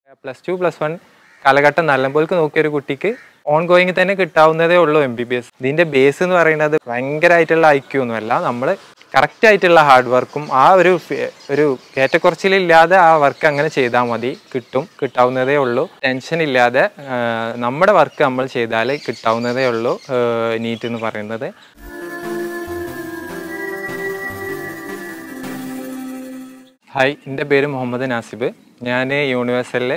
+2 +1 കാലഘട്ടം നല്ലപോൽക്ക് നോക്കിയ ഒരു കുട്ടിക്ക് ഓൺഗോയിങ് തന്നെ കിട്ടാവുന്നതേ ഉള്ളൂ MBBS. ഇതിൻ്റെ ബേസ് എന്ന് പറയുന്നത് ഭയങ്കരമായിട്ടുള്ള IQ ഒന്നുമല്ല, നമ്മൾ കറക്റ്റായിട്ടുള്ള ഹാർഡ് വർക്കും ആ ഒരു ഏറ്റക്കുറച്ചിലില്ലാതെ ആ വർക്ക് അങ്ങനെ ചെയ്താൽ മതി, കിട്ടാവുന്നതേ ഉള്ളൂ. ടെൻഷൻ ഇല്ലാതെ നമ്മുടെ വർക്ക് നമ്മൾ ചെയ്താൽ കിട്ടാവുന്നതേ ഉള്ളൂ നീറ്റ് എന്ന് പറയുന്നത്. ഹായ്, എൻ്റെ പേര് മുഹമ്മദ് നാസിബ്. ഞാൻ യൂണിവേഴ്സലിൽ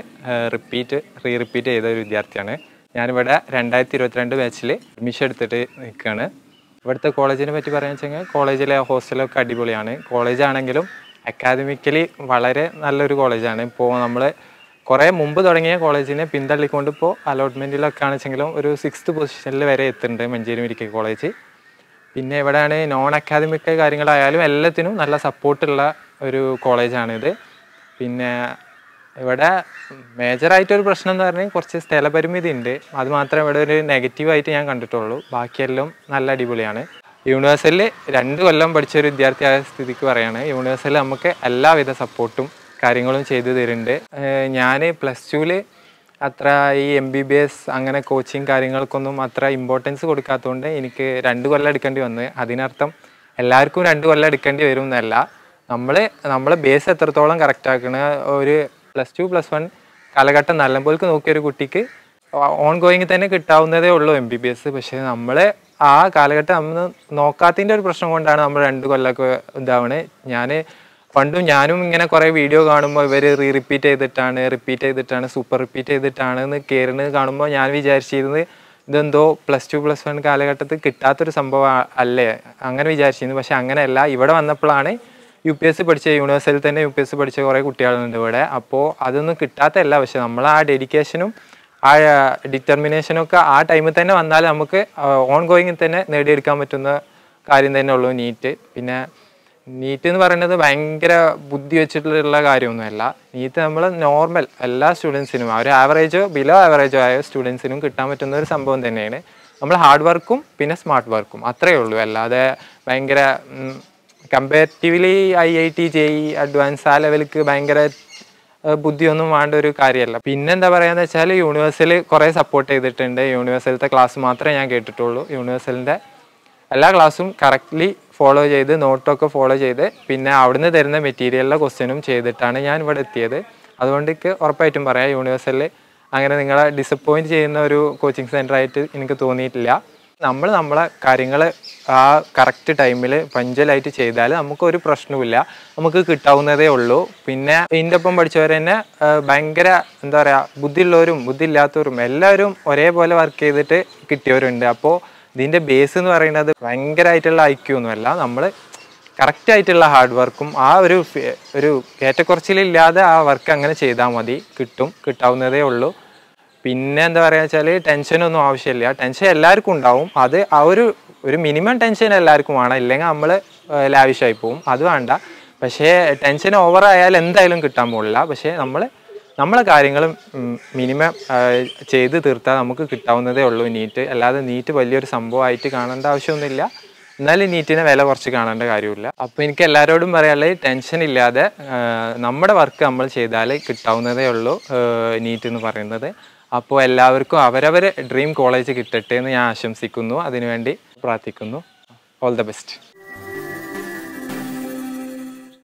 റിപ്പീറ്റ് ചെയ്ത ഒരു വിദ്യാർത്ഥിയാണ്. ഞാനിവിടെ 2022 ബാച്ചിൽ അഡ്മിഷൻ എടുത്തിട്ട് നിൽക്കുകയാണ്. ഇവിടുത്തെ കോളേജിനെ പറ്റി പറയുക വെച്ചെങ്കിൽ കോളേജിലെ ഹോസ്റ്റലൊക്കെ അടിപൊളിയാണ്. കോളേജാണെങ്കിലും അക്കാദമിക്കലി വളരെ നല്ലൊരു കോളേജാണ്. ഇപ്പോൾ നമ്മൾ കുറേ മുമ്പ് തുടങ്ങിയ കോളേജിനെ പിന്തള്ളിക്കൊണ്ട് ഇപ്പോൾ അലോട്ട്മെൻറ്റിലൊക്കെ ആണെച്ചെങ്കിലും ഒരു 6th പൊസിഷനിൽ വരെ എത്തുന്നുണ്ട് മഞ്ചേരി മെഡിക്കൽ കോളേജ്. പിന്നെ ഇവിടെയാണ് നോൺ അക്കാദമിക് കാര്യങ്ങളായാലും എല്ലാത്തിനും നല്ല സപ്പോർട്ടുള്ള ഒരു കോളേജാണിത്. പിന്നെ ഇവിടെ മേജറായിട്ടൊരു പ്രശ്നം എന്ന് പറഞ്ഞാൽ കുറച്ച് സ്ഥലപരിമിതി ഉണ്ട്. അത് മാത്രമേ ഇവിടെ ഒരു നെഗറ്റീവായിട്ട് ഞാൻ കണ്ടിട്ടുള്ളൂ. ബാക്കിയെല്ലാം നല്ല അടിപൊളിയാണ്. യൂണിവേഴ്സലിൽ 2 കൊല്ലം പഠിച്ചൊരു വിദ്യാർത്ഥിയായ സ്ഥിതിക്ക് പറയുകയാണ്, യൂണിവേഴ്സലിൽ നമുക്ക് എല്ലാവിധ സപ്പോർട്ടും കാര്യങ്ങളും ചെയ്തു തരുന്നുണ്ട്. ഞാൻ +2 അത്ര ഈ MBBS അങ്ങനെ കോച്ചിങ് കാര്യങ്ങൾക്കൊന്നും അത്ര ഇമ്പോർട്ടൻസ് കൊടുക്കാത്തതുകൊണ്ട് എനിക്ക് 2 കൊല്ലം എടുക്കേണ്ടി വന്നു. അതിനർത്ഥം എല്ലാവർക്കും 2 കൊല്ലം എടുക്കേണ്ടി വരും എന്നല്ല. നമ്മളെ ബേസ് എത്രത്തോളം കറക്റ്റാക്കണ ഒരു +2 +1 കാലഘട്ടം നല്ലപോൽക്ക് നോക്കിയ ഒരു കുട്ടിക്ക് ഓൺഗോയിങ് തന്നെ കിട്ടാവുന്നതേ ഉള്ളൂ MBBS. പക്ഷേ നമ്മൾ ആ കാലഘട്ടം നമ്മൾ നോക്കാത്തതിൻ്റെ ഒരു പ്രശ്നം കൊണ്ടാണ് നമ്മൾ 2 കൊല്ലമൊക്കെ ഇതാവണേ. ഞാനും ഇങ്ങനെ കുറേ വീഡിയോ കാണുമ്പോൾ ഇവർ റിപ്പീറ്റ് ചെയ്തിട്ടാണ് സൂപ്പർ റിപ്പീറ്റ് ചെയ്തിട്ടാണ് എന്ന് കയറുന്നത് കാണുമ്പോൾ ഞാൻ വിചാരിച്ചിരുന്നത് ഇതെന്തോ +2 +1 കാലഘട്ടത്തിൽ കിട്ടാത്തൊരു സംഭവം അല്ലേ അങ്ങനെ വിചാരിച്ചിരുന്നു. പക്ഷെ അങ്ങനെയല്ല. ഇവിടെ വന്നപ്പോഴാണ് UPSC പഠിച്ച യൂണിവേഴ്സിറ്റിയിൽ തന്നെ UPSC പഠിച്ച കുറേ കുട്ടികളുണ്ട് ഇവിടെ. അപ്പോൾ അതൊന്നും കിട്ടാത്തല്ല, പക്ഷെ നമ്മൾ ആ ഡെഡിക്കേഷനും ആ ഡിറ്റർമിനേഷനൊക്കെ ആ ടൈമിൽ തന്നെ വന്നാൽ നമുക്ക് ഓൺഗോയിങ്ങിൽ തന്നെ നേടിയെടുക്കാൻ പറ്റുന്ന കാര്യം തന്നെ ഉള്ളൂ നീറ്റ്. പിന്നെ നീറ്റ് എന്ന് പറയുന്നത് ഭയങ്കര ബുദ്ധി വെച്ചിട്ടുള്ള കാര്യമൊന്നുമല്ല. നീറ്റ് നമ്മൾ നോർമൽ എല്ലാ സ്റ്റുഡൻസിനും ഒരു ആവറേജോ ബിലോ ആവറേജോ ആയ സ്റ്റുഡൻസിനും കിട്ടാൻ പറ്റുന്ന ഒരു സംഭവം തന്നെയാണ്. നമ്മൾ ഹാർഡ് വർക്കും പിന്നെ സ്മാർട്ട് വർക്കും അത്രയേ ഉള്ളൂ. അല്ലാതെ ഭയങ്കര കമ്പാരിറ്റീവ്ലി IIT JEE അഡ്വാൻസ് ആ ലെവലിക്ക് ഭയങ്കര ബുദ്ധിയൊന്നും വേണ്ട ഒരു കാര്യമല്ല. പിന്നെന്താ പറയുകയെന്ന് വെച്ചാൽ യൂണിവേഴ്സൽ കുറേ സപ്പോർട്ട് ചെയ്തിട്ടുണ്ട്. യൂണിവേഴ്സലത്തെ ക്ലാസ് മാത്രമേ ഞാൻ കേട്ടിട്ടുള്ളൂ. യൂണിവേഴ്സലിൻ്റെ എല്ലാ ക്ലാസ്സും കറക്റ്റ്ലി ഫോളോ ചെയ്ത് നോട്ടൊക്കെ ഫോളോ ചെയ്ത് പിന്നെ അവിടുന്ന് തരുന്ന മെറ്റീരിയലിലെ ക്വസ്റ്റ്യനും ചെയ്തിട്ടാണ് ഞാൻ ഇവിടെ എത്തിയത്. അതുകൊണ്ട് എനിക്ക് ഉറപ്പായിട്ടും പറയാം, യൂണിവേഴ്സലിൽ അങ്ങനെ നിങ്ങളെ ഡിസപ്പോയിൻറ്റ് ചെയ്യുന്ന ഒരു കോച്ചിങ് സെൻ്ററായിട്ട് എനിക്ക് തോന്നിയിട്ടില്ല. നമ്മളെ കാര്യങ്ങൾ ആ കറക്റ്റ് ടൈമിൽ പഞ്ചലായിട്ട് ചെയ്താൽ നമുക്കൊരു പ്രശ്നവുമില്ല, നമുക്ക് കിട്ടാവുന്നതേ ഉള്ളൂ. പിന്നെ ഇതിൻ്റെ ഒപ്പം പഠിച്ചവർ തന്നെ ഭയങ്കര എന്താ പറയുക, ബുദ്ധിയുള്ളവരും ബുദ്ധിയില്ലാത്തവരും എല്ലാവരും ഒരേപോലെ വർക്ക് ചെയ്തിട്ട് കിട്ടിയവരുണ്ട്. അപ്പോൾ ഇതിൻ്റെ ബേസ് എന്ന് പറയുന്നത് ഭയങ്കരമായിട്ടുള്ള IQ ഒന്നുമല്ല, നമ്മൾ കറക്റ്റായിട്ടുള്ള ഹാർഡ് വർക്കും ആ ഒരു ഏറ്റക്കുറച്ചിലില്ലാതെ ആ വർക്ക് അങ്ങനെ ചെയ്താൽ മതി, കിട്ടാവുന്നതേ ഉള്ളൂ. പിന്നെ എന്താ പറയുക വെച്ചാൽ ടെൻഷനൊന്നും ആവശ്യമില്ല. ടെൻഷൻ എല്ലാവർക്കും ഉണ്ടാവും. അത് ആ ഒരു മിനിമം ടെൻഷൻ എല്ലാവർക്കും വേണം, ഇല്ലെങ്കിൽ നമ്മൾ ലാവിഷായി പോവും. അത് വേണ്ട. പക്ഷേ ടെൻഷൻ ഓവറായാൽ എന്തായാലും കിട്ടാൻ പോകില്ല. പക്ഷേ നമ്മളെ കാര്യങ്ങൾ മിനിമം ചെയ്ത് തീർത്താൽ നമുക്ക് കിട്ടാവുന്നതേ ഉള്ളൂ നീറ്റ്. അല്ലാതെ നീറ്റ് വലിയൊരു സംഭവമായിട്ട് കാണേണ്ട ആവശ്യമൊന്നുമില്ല. എന്നാലും നീറ്റിനെ വില കുറച്ച് കാണേണ്ട കാര്യമില്ല. അപ്പോൾ എനിക്ക് എല്ലാവരോടും പറയാനുള്ളത് ടെൻഷൻ ഇല്ലാതെ നമ്മുടെ വർക്ക് നമ്മൾ ചെയ്താൽ കിട്ടാവുന്നതേ ഉള്ളൂ നീറ്റ് എന്ന് പറയുന്നത്. അപ്പോൾ എല്ലാവർക്കും അവരവരെ ഡ്രീം കോളേജ് കിട്ടട്ടെ എന്ന് ഞാൻ ആശംസിക്കുന്നു. അതിനുവേണ്ടി പ്രാർത്ഥിക്കുന്നു. All the best.